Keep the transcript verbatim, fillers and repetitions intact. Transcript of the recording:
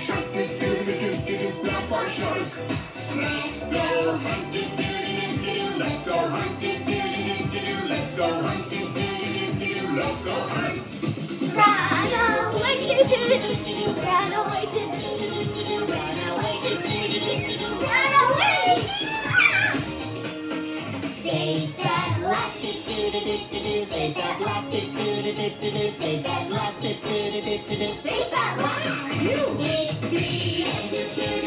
shark, do do do do do do, grab our shark. Let's go hunt, do do do do do, let's go hunt, do do do do do, let's go hunt, do do do do do, let's go hunt. Run away, do do do do do, run away, do do do do do, run away, do do do do do, run away. Save that last, do do do do do, save that last, do do do do do, save that last, do do do do do, save that last. It's the end.